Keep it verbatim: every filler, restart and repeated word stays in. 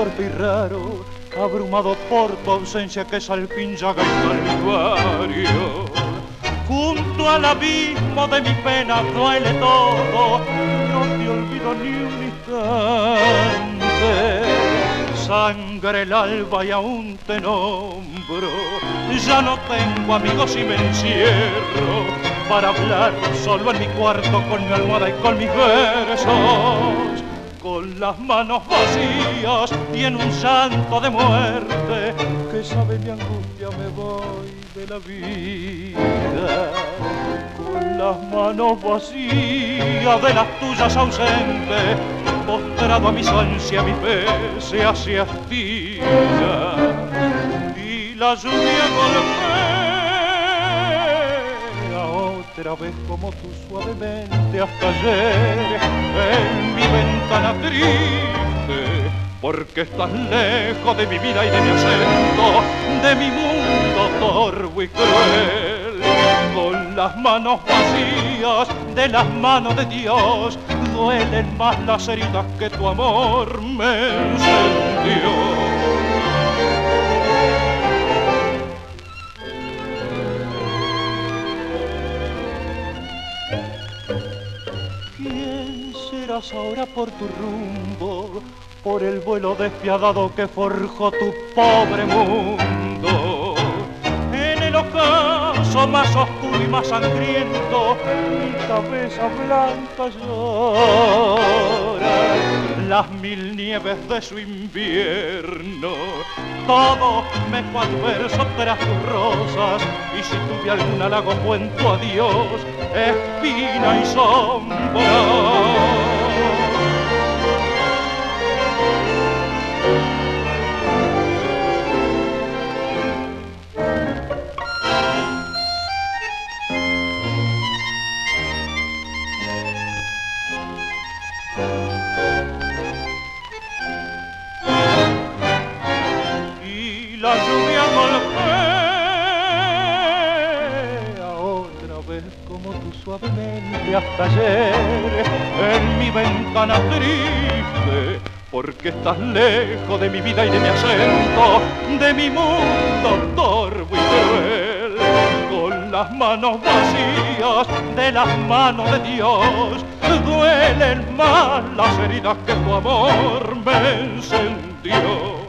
torpe y raro, abrumado por tu ausencia que es al fin llaga y calvario. Junto al abismo de mi pena duele todo, no te olvido ni un instante. Sangre el alba y aún te nombro, ya no tengo amigos y me encierro para hablar solo en mi cuarto con mi almohada y con mis versos. Con las manos vacías y en un llanto de muerte que sabe mi angustia me voy de la vida. Con las manos vacías de las tuyas ausentes, postrado a mis ansias, mi fe se hace astilla y la lluvia golpea otra vez como tú suavemente hasta ayer en mi ventana triste, porque estás lejos de mi vida y de mi acento, de mi mundo torvo y cruel. Con las manos vacías de las manos de Dios duelen más las heridas que tu amor me encendió. ¿Quién serás ahora por tu rumbo, por el vuelo despiadado que forjó tu pobre mundo? En el ocaso más oscuro y más sangriento, mi cabeza blanca llora las mil nieves de su invierno. Todo me fue adverso tras tus rosas, y si tuve algún halago fue en tu adiós, espina y sombra. La lluvia golpea otra vez como tú suavemente hasta ayer en mi ventana triste, porque estás lejos de mi vida y de mi acento, de mi mundo torvo y cruel. Con las manos vacías de las manos de Dios duelen más las heridas que tu amor me encendió.